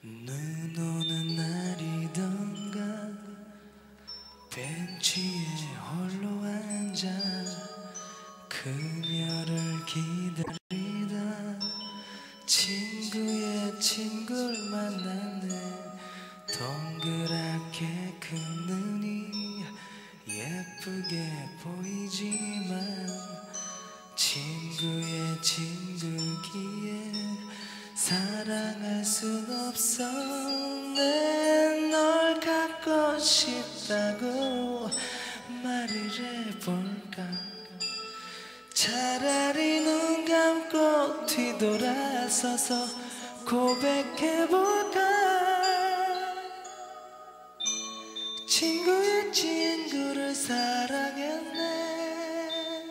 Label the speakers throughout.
Speaker 1: 눈 오는 날이던가 벤치에 홀로 앉아 그녀를 기다리다 친구의 친구를 만났네. 동그랗게 큰 눈이 예쁘게 보이지만 친구의 친구기에 사랑할 순 없어. 내 널 갖고 싶다고 말을 해볼까. 차라리 눈 감고 뒤돌아서서 고백해볼까. 친구의 친구를 사랑했네.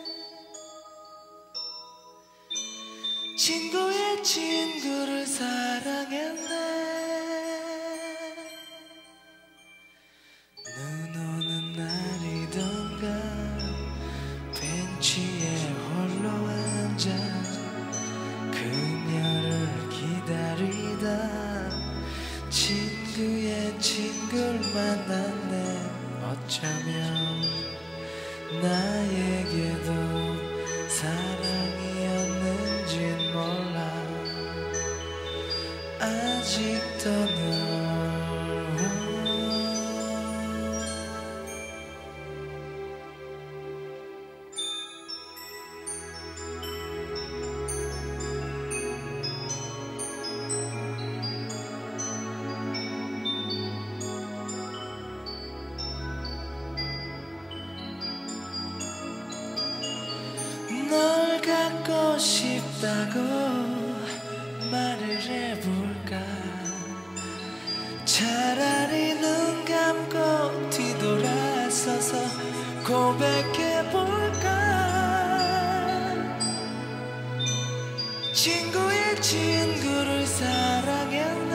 Speaker 1: 친구의 친구를 사랑했네. 눈 오는 날이던가 벤치에 홀로 앉아 그녀를 기다리다 친구의 친구를 만났네. 어쩌면 나에게도 사랑이었는진 몰라. 아직도 널 널 갖고 싶다고 말을 해볼까. 차라리 눈 감고 뒤돌아서서 고백해볼까. 친구의 친구를 사랑했네.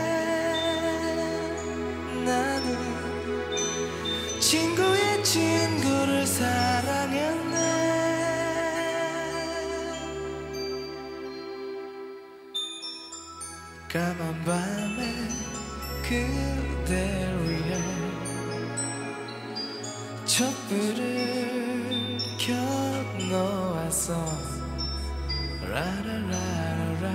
Speaker 1: 나는 친구의 친구를 사랑했네. 까만 밤에 그댈 위해 촛불을 켜놓았어. 라라라라라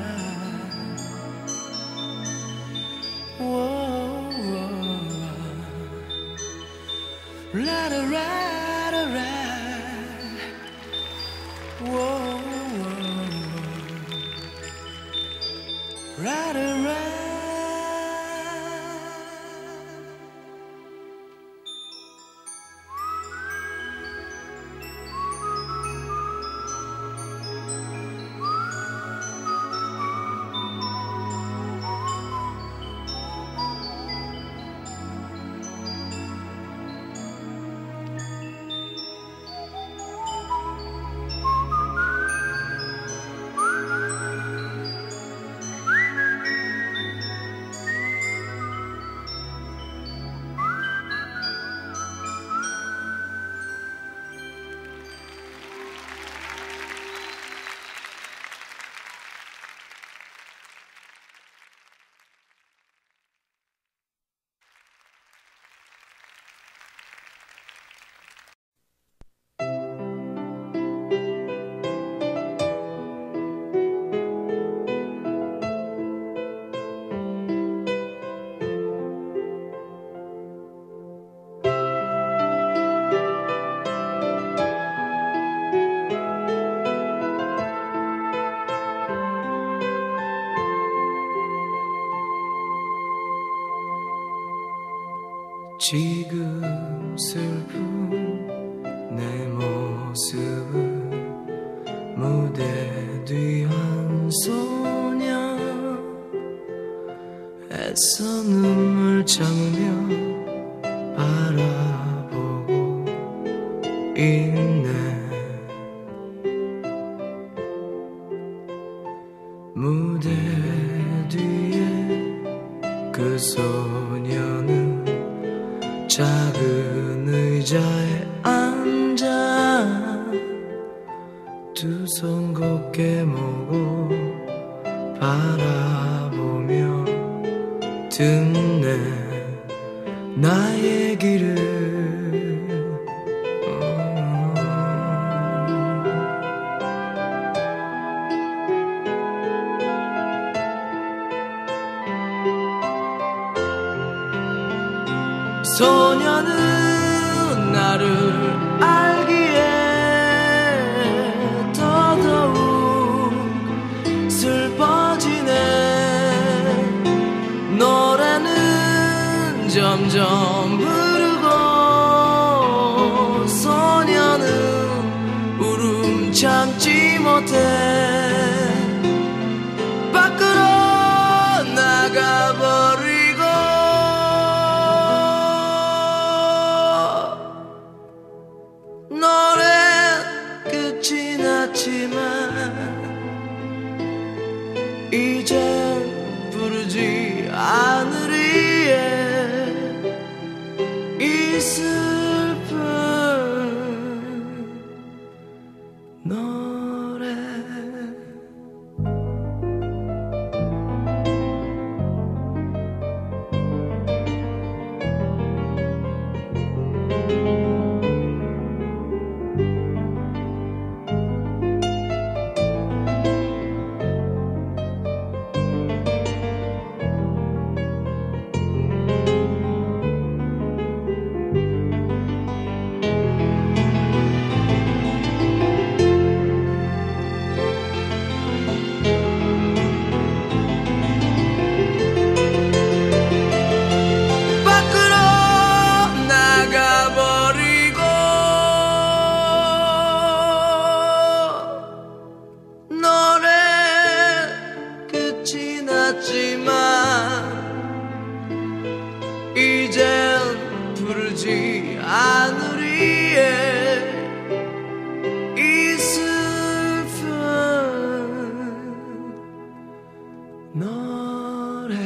Speaker 1: 라라라라라 라라라. 지금 슬픈 내 모습은 무대 뒤 한 소녀 애써 눈물 참으며 바라보고 있네. 무대 뒤에 그 소녀는 작은 의자에 앉아 두 손 곧게 모고 바라보며 듣네 나의 길을 소녀는 나를 알기에 더더욱 슬퍼지네 노래는 점점 부르고 소녀는 울음 참지 못해 밖으로 나가버리고 노래 끝이 났지만 이젠 부르지 않으리에 이 슬픈 노래 이젠 부르지 않으리에 이 슬픈 노래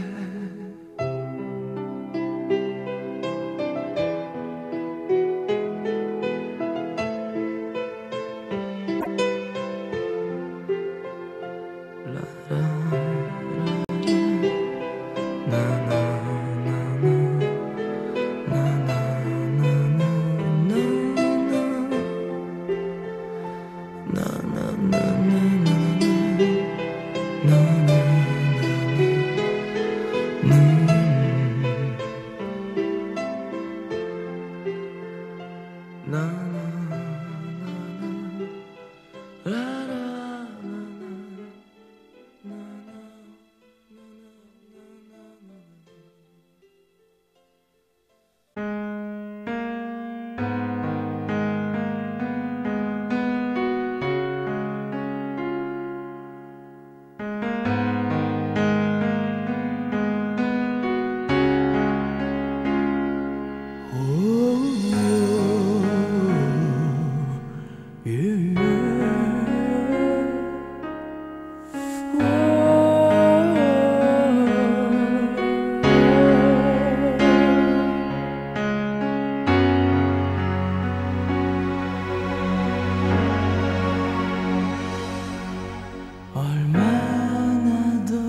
Speaker 1: 얼마나 더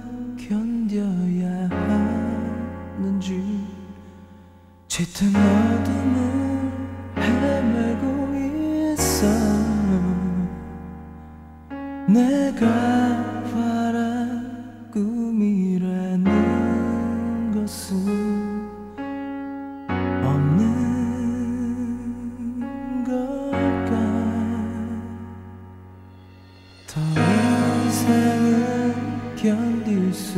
Speaker 1: 견뎌야 하는지 짙은 어둠을 헤매고 있어 내가 바라 꿈이라는 것은 없는 걸까 더 이상은 견딜 수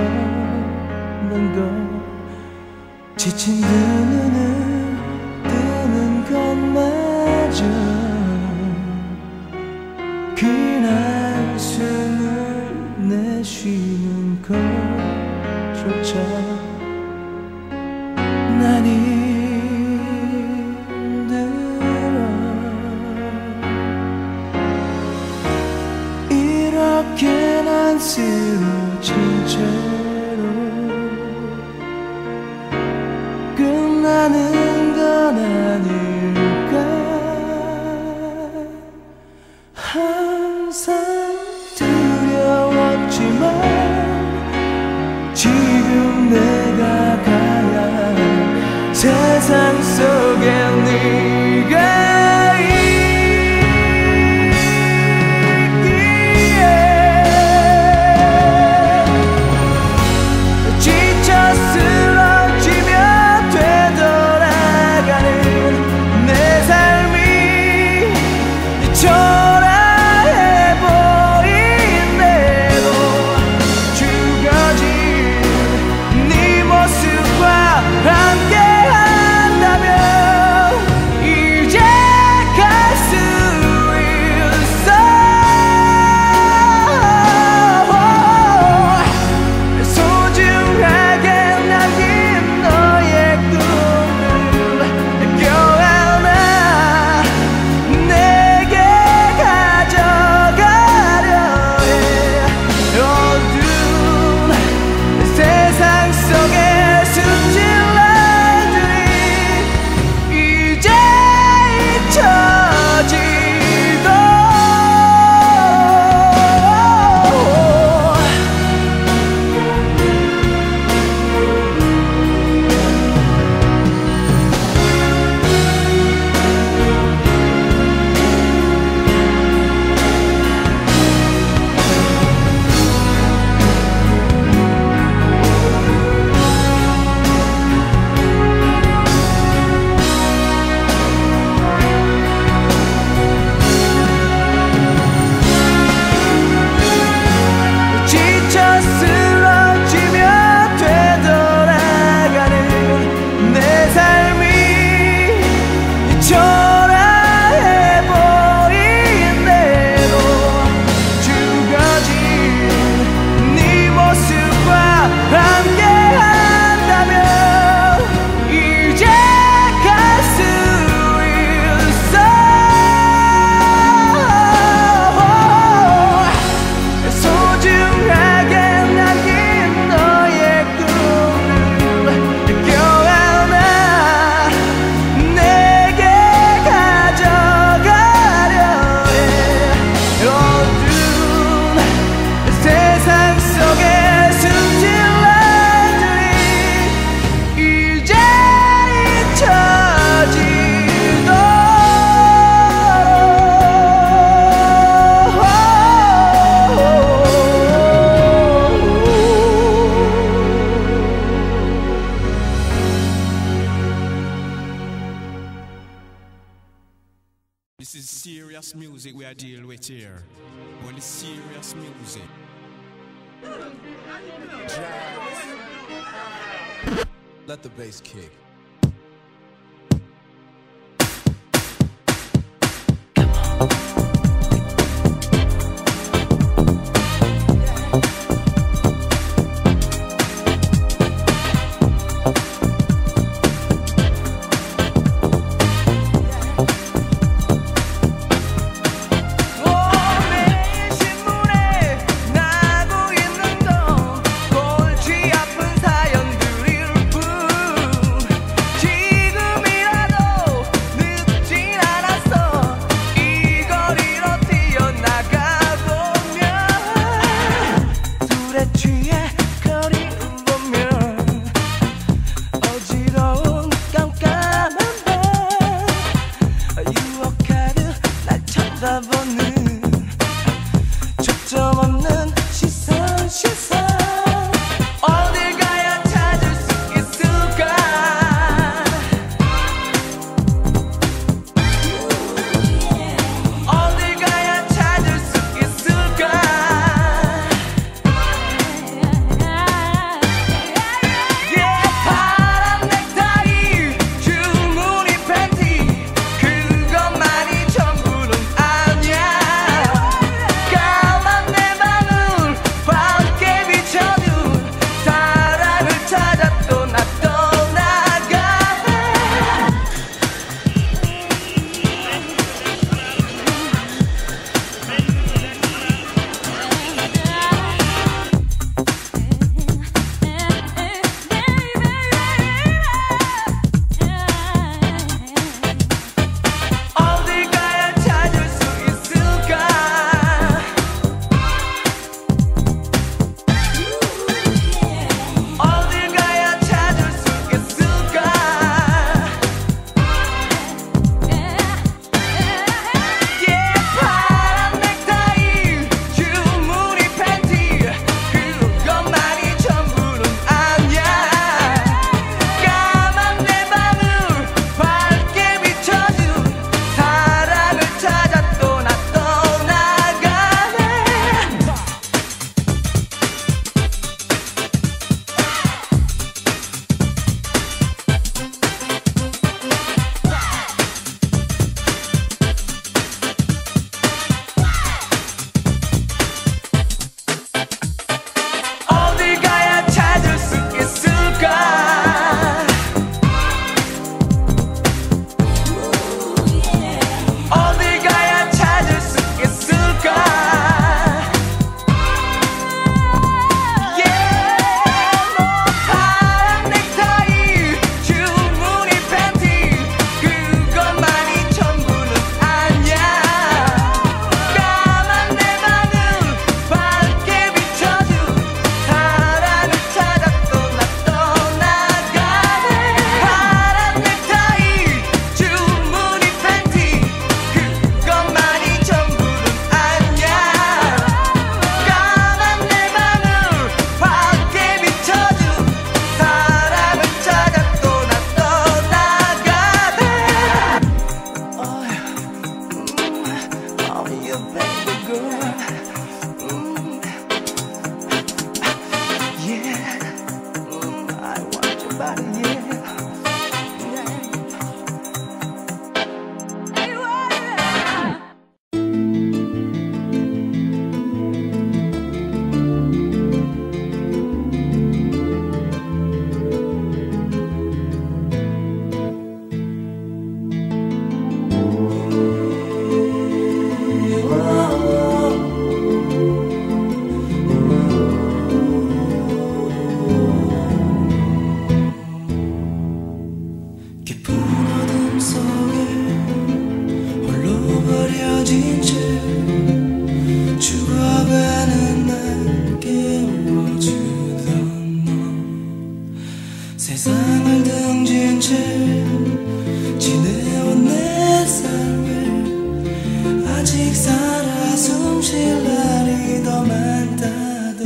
Speaker 1: 없는 것 지친 두 눈을 뜨는 것마저 그날 숨을 내쉬는 것조차 난 힘들어 이렇게 난 쓰러진 채로 끝나는 건 아닐까 항상 두려웠지만 지금
Speaker 2: serious music we are dealing with here. Only serious music.
Speaker 3: Let the bass kick.
Speaker 1: 초점 없는 시선 어딜 가야 찾을 수 있을까 어딜 가야 찾을 수 있을까 파란 넥타이 줄무늬 팬티 그것만이 전부는 아니야 세상을 등진 채 지내온 내 삶을 아직 살아 숨쉴 날이 더 많다도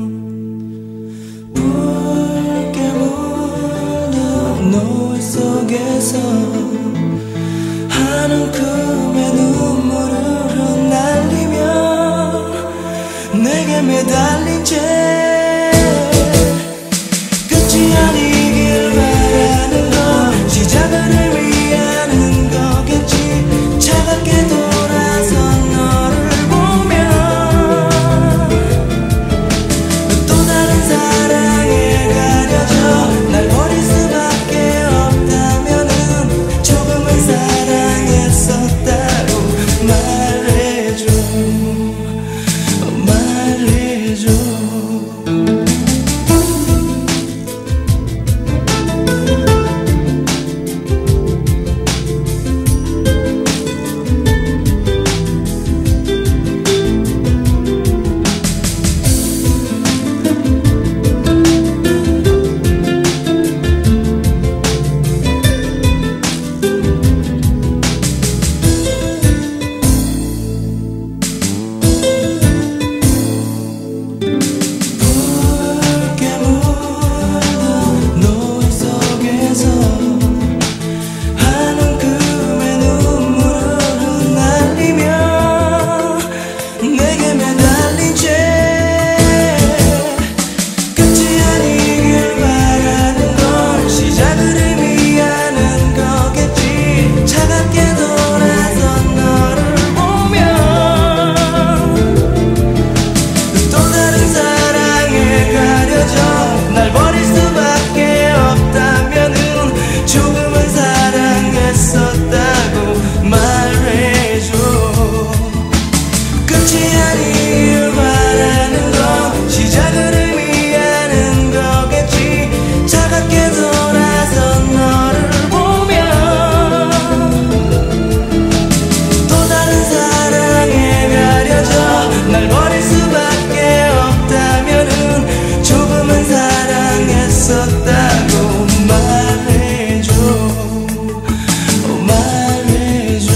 Speaker 1: 붉게 물든 노을 속에서 한 움큼의 눈물을 끝이 아니길 바라는 건 시작을 의미하는 거겠지. 차갑게 돌아선 너를 보면 또 다른 사랑에 가려져 날 버릴 수밖에 없다면은 조금은 사랑했었다고 말해줘. 말해줘.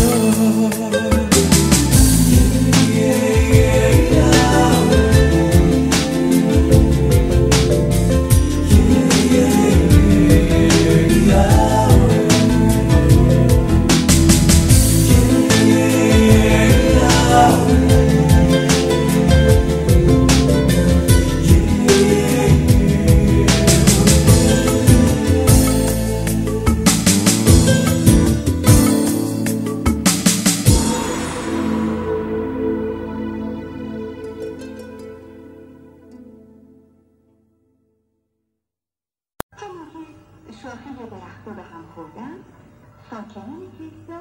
Speaker 4: شاخه درخت‌ها به هم خوردن ساکنان تگزاس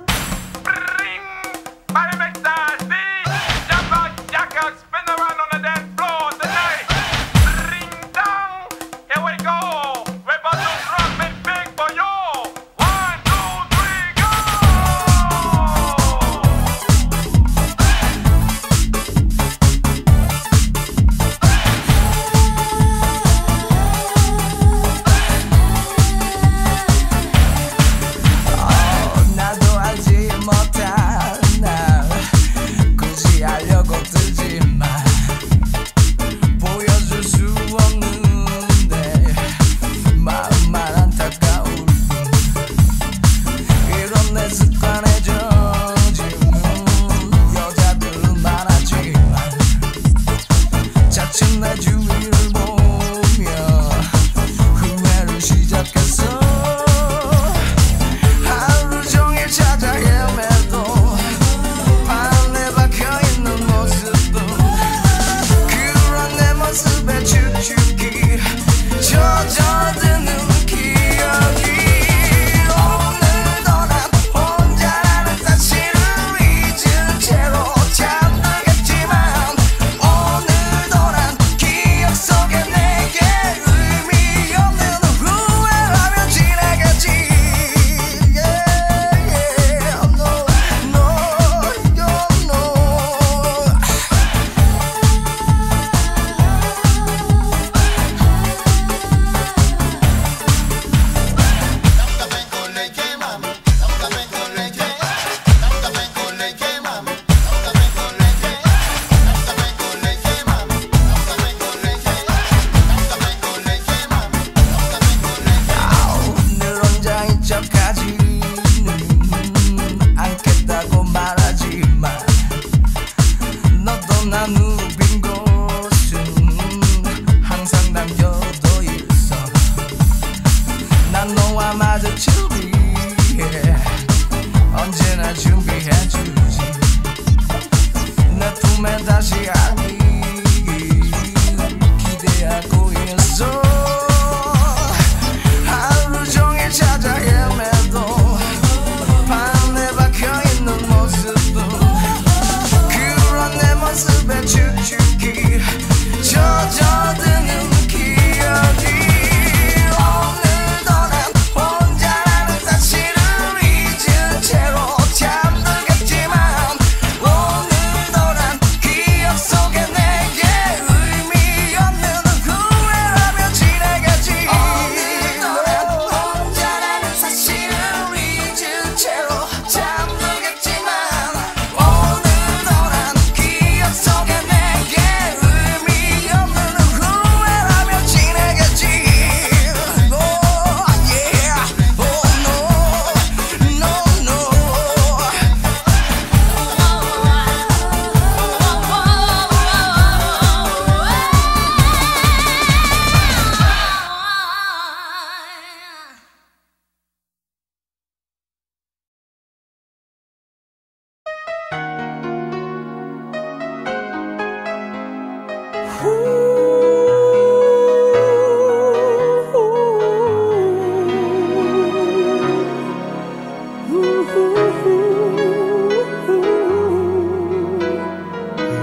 Speaker 1: 잠들겠지만 오늘도 난 기억 속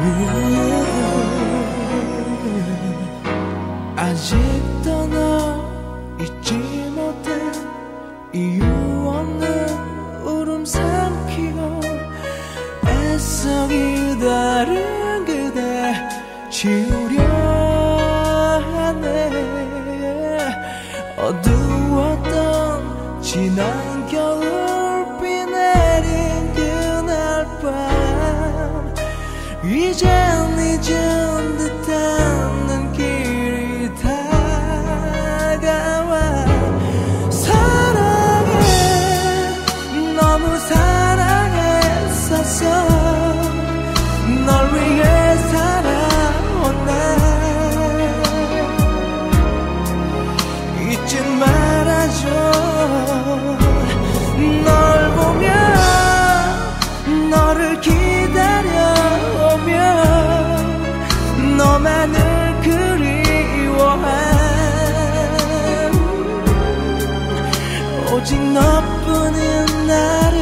Speaker 1: 아직도 너 잊지 못해 이유 없는 울음 삼키고 애써 기다린 그대 지우려 하네. 어두웠던 지난 겨울비 내린 그날 밤 이젠 잊은 듯한 눈길이 다가와. 사랑해 너무 사랑했었어. 널 위해 살아온 날 잊지 말아줘. 널 보며 너를 기다려오며 너만을 그리워한 오직 너뿐인 나를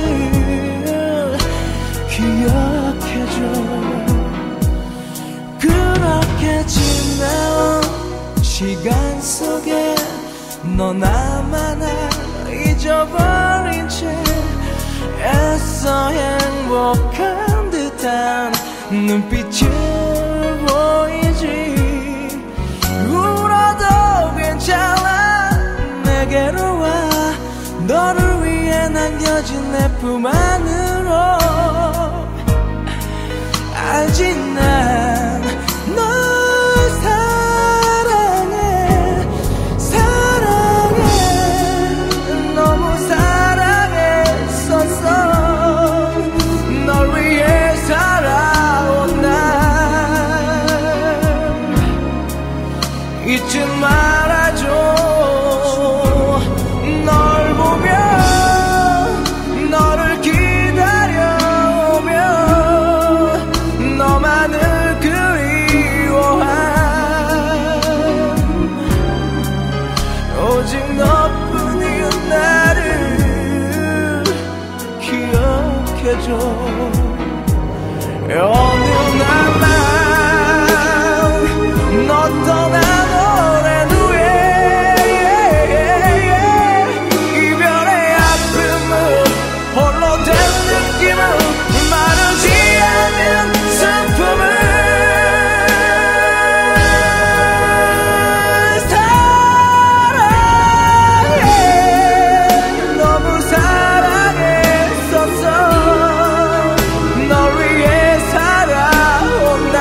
Speaker 1: 기억해줘. 그렇게 지나온 시간 속에 너 나만 잊어버린 채 애써 행복한 듯한 눈빛을 보이지. 울어도 괜찮아 내게로 와. 너를 위해 남겨진 내 품 안으로. 알지 난 널 사랑해 사랑해 너무 사랑했었어. 널 위해 살아온 날 잊지 말아줘. 널 보며 너를 기다려오며 너만을 그리워한 오직 너뿐인 나를 기억해줘. 어느 날만 너 떠난 오랜 후에 이별의 아픔은 홀로 된 느낌은 마르지 않는 슬픔을 사랑해 너무 사랑했었어. 널 위해 살아온 날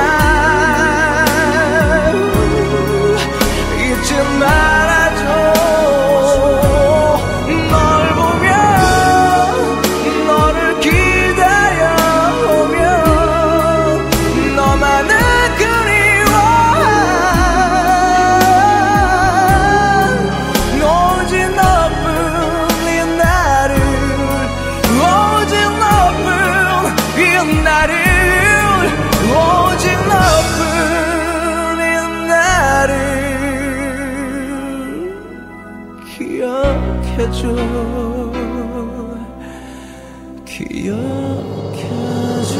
Speaker 1: 잊지 말아줘. 널 보며 너를 기다려오며 너만을 그리워한 오직 너뿐인 나를 오직 너뿐인 나를 오직 너뿐인 나를 기억해줘. 기억해줘.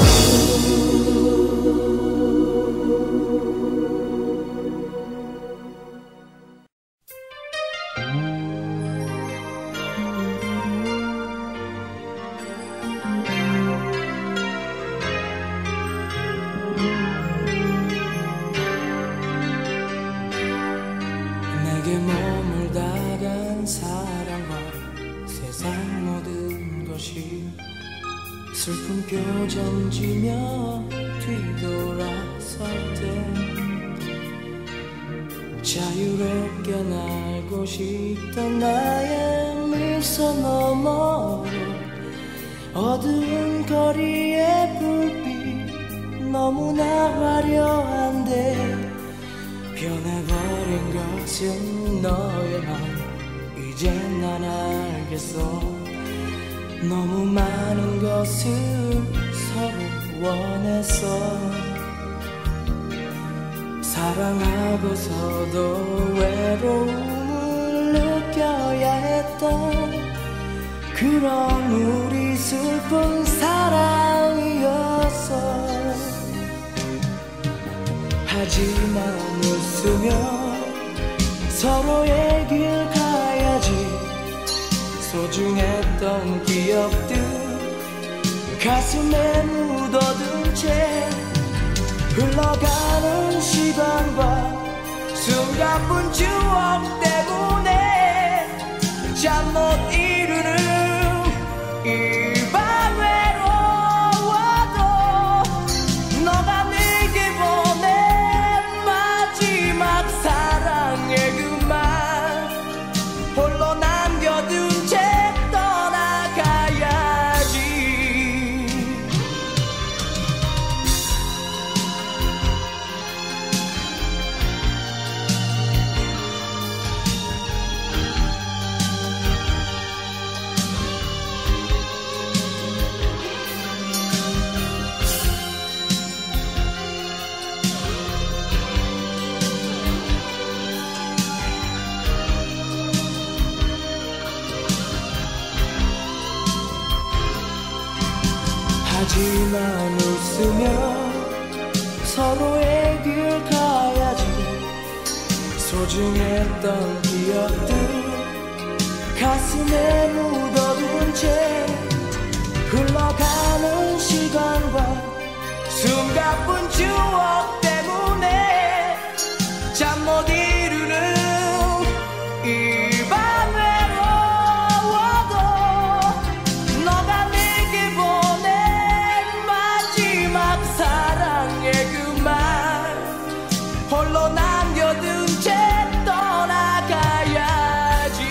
Speaker 1: 내게 머물다간 사랑과 세상 모든 것이 슬픈 표정 지며 뒤돌아설 때 자유롭게 날고 싶던 나의 미소 너머로 어두운 거리의 불빛 너무나 화려한데 변해버린 것은 너의 맘. 이제 난 알겠어. 너무 많은 것을 서로 원했어. 사랑하고서도 외로움을 느껴야 했던 그런 우리 슬픈 사랑이었어. 하지만 웃으며 서로의 길 가야지. 소중했던 기억들 가슴에 묻어둔 채 흘러가는 시간과 숨가쁜 추억 때문에 잠 못 이루는 이 밤 외로워도 너가 내게 보낸 마지막 사랑의 그 말 홀로 남겨둔 채 떠나가야지. 하지만 웃으며 서로의 길 가야지. 소중했던 기억들 가슴에 묻어둔 채 흘러가는 시간과 숨가쁜 추억 때문에 잠 못 이루는 이 밤 외로워도 너가 내게 보낸 마지막 사랑의 그 말 홀로 남겨둔 채 떠나가야지.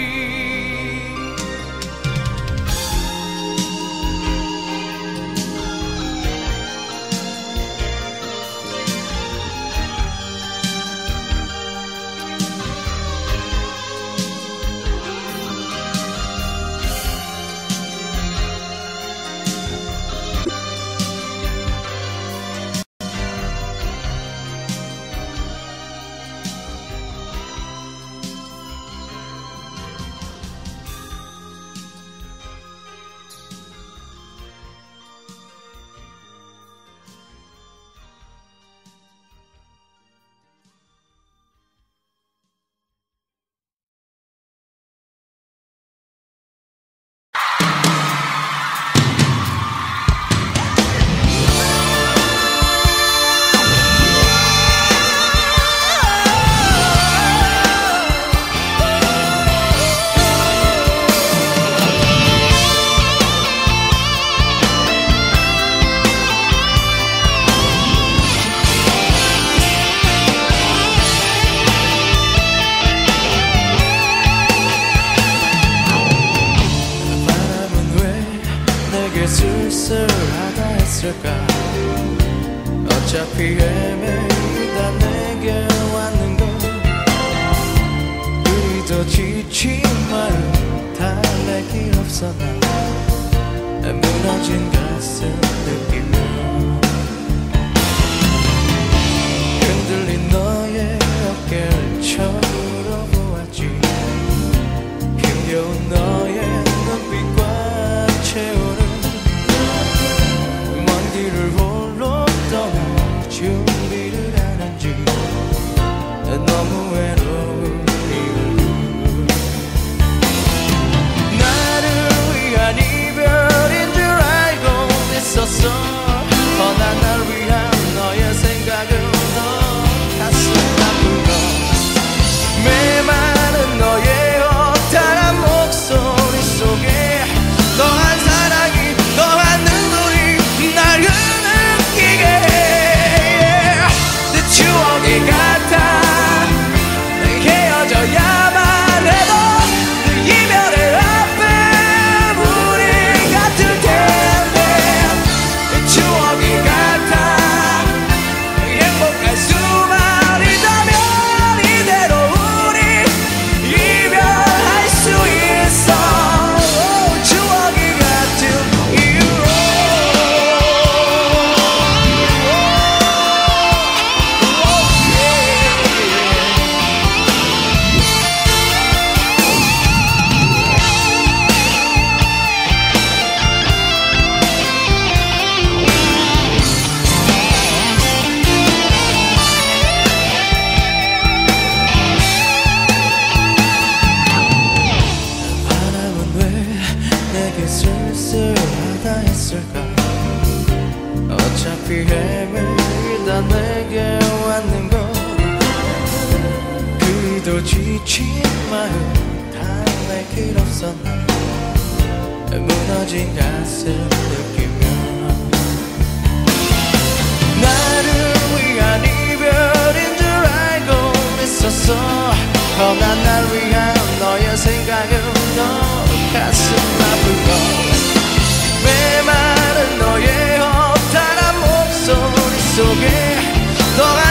Speaker 1: 쓸쓸하다 했을까. 어차피 헤매이다 내게 왔는 걸. 그리도 지친 마음 달래기 없어. 나 무너진 가슴 느끼며 흔들린 너의 어깨를 쳐물어 보았지. 힘겨운 너의 눈빛과 채우는 길을 홀로 떠날 준비를 하는지 너무 외로운 이유. 나를 위한 이별인 줄 알고 있었어. 헤매다 내게 왔는 것 그리도 지친 마음 다할 길 없었나 무너진 가슴 느끼며 나를 위한 이별인 줄 알고 있었어 허나 날 위한 너의 생각은 너 가슴 아픈 걸 메마른 너의 허탈한 목소리 속에 너가